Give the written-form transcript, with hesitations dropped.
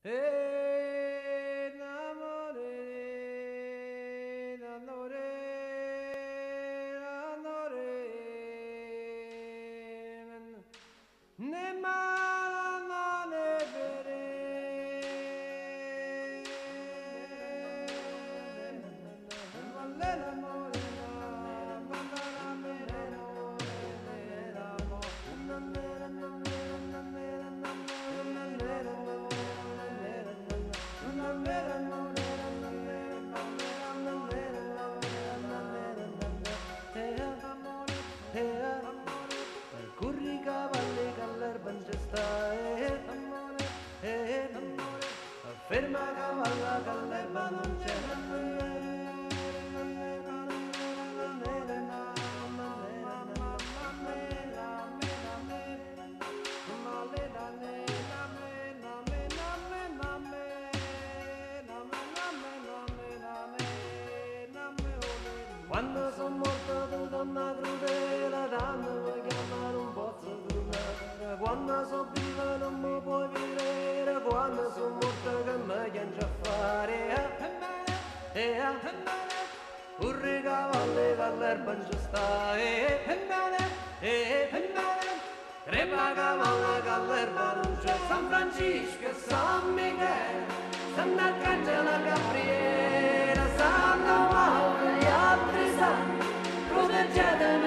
Curri cavalli che l'erba non ci sta, ferma cavalla che l'erba non c'è. Quando sono morta tu donna crudele, tanto vuoi chiamare un pozzo tornare. Quando sono viva non mi puoi vedere, quando sono morta che mi chiangi a fare. Curri cavalli che l'erba non ci sta, crepa cavalli che l'erba non c'è. San Francisco e San Michele, Sant'Arcangelo Gabriele, Santa Maura, gli altri santi, proteggetemi